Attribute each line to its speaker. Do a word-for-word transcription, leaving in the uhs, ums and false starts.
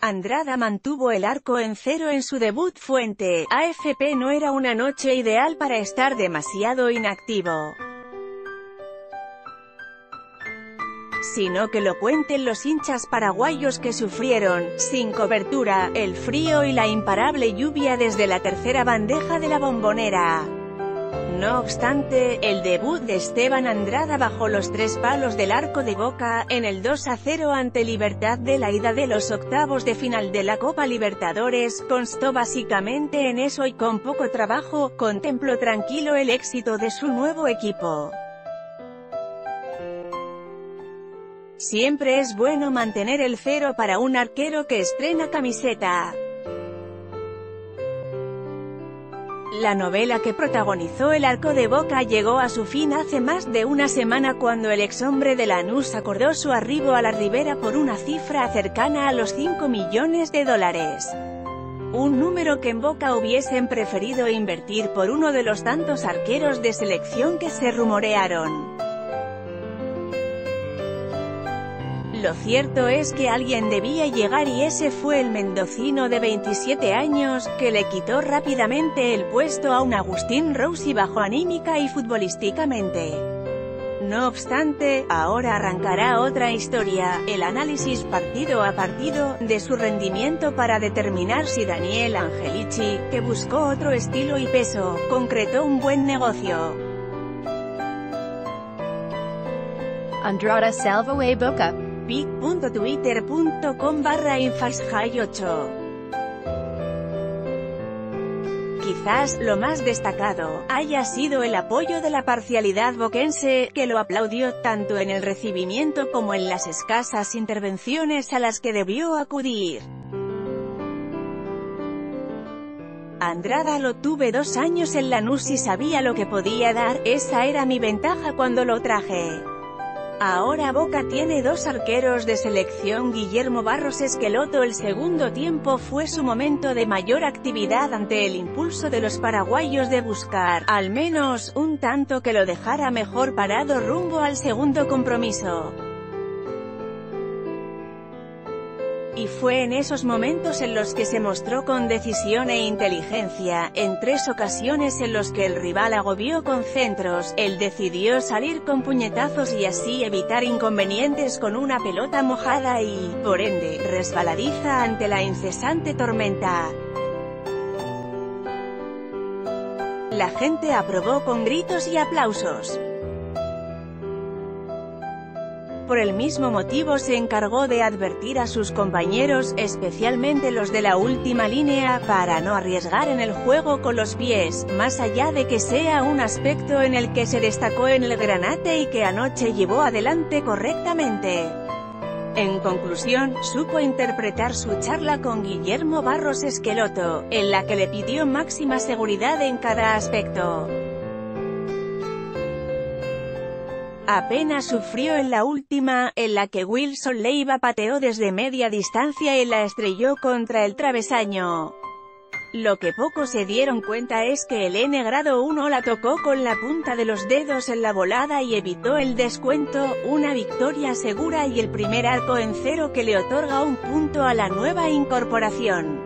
Speaker 1: Andrada mantuvo el arco en cero en su debut. Fuente: A F P. No era una noche ideal para estar demasiado inactivo, sino que lo cuenten los hinchas paraguayos que sufrieron, sin cobertura, el frío y la imparable lluvia desde la tercera bandeja de la Bombonera. No obstante, el debut de Esteban Andrada bajo los tres palos del arco de Boca, en el dos a cero ante Libertad de la ida de los octavos de final de la Copa Libertadores, constó básicamente en eso y con poco trabajo. Contempló tranquilo el éxito de su nuevo equipo. Siempre es bueno mantener el cero para un arquero que estrena camiseta. La novela que protagonizó el arco de Boca llegó a su fin hace más de una semana cuando el exhombre de Lanús acordó su arribo a la Ribera por una cifra cercana a los cinco millones de dólares. Un número que en Boca hubiesen preferido invertir por uno de los tantos arqueros de selección que se rumorearon. Lo cierto es que alguien debía llegar y ese fue el mendocino de veintisiete años, que le quitó rápidamente el puesto a un Agustín Rossi bajo anímica y futbolísticamente. No obstante, ahora arrancará otra historia, el análisis partido a partido, de su rendimiento para determinar si Daniel Angelici, que buscó otro estilo y peso, concretó un buen negocio.
Speaker 2: Andrada salvo a Boca.
Speaker 1: pic punto twitter punto com barra infasjay ocho. Quizás, lo más destacado, haya sido el apoyo de la parcialidad boquense, que lo aplaudió, tanto en el recibimiento como en las escasas intervenciones a las que debió acudir. Andrada: lo tuve dos años en Lanús y sabía lo que podía dar, esa era mi ventaja cuando lo traje. Ahora Boca tiene dos arqueros de selección. Guillermo Barros Esqueloto. El segundo tiempo fue su momento de mayor actividad ante el impulso de los paraguayos de buscar, al menos, un tanto que lo dejara mejor parado rumbo al segundo compromiso. Y fue en esos momentos en los que se mostró con decisión e inteligencia. En tres ocasiones en los que el rival agobió con centros, él decidió salir con puñetazos y así evitar inconvenientes con una pelota mojada y, por ende, resbaladiza ante la incesante tormenta. La gente aprobó con gritos y aplausos. Por el mismo motivo se encargó de advertir a sus compañeros, especialmente los de la última línea, para no arriesgar en el juego con los pies, más allá de que sea un aspecto en el que se destacó en el Granate y que anoche llevó adelante correctamente. En conclusión, supo interpretar su charla con Guillermo Barros Esqueloto, en la que le pidió máxima seguridad en cada aspecto. Apenas sufrió en la última, en la que Wilson Leiva pateó desde media distancia y la estrelló contra el travesaño. Lo que pocos se dieron cuenta es que el N grado uno la tocó con la punta de los dedos en la volada y evitó el descuento, una victoria segura y el primer arco en cero que le otorga un punto a la nueva incorporación.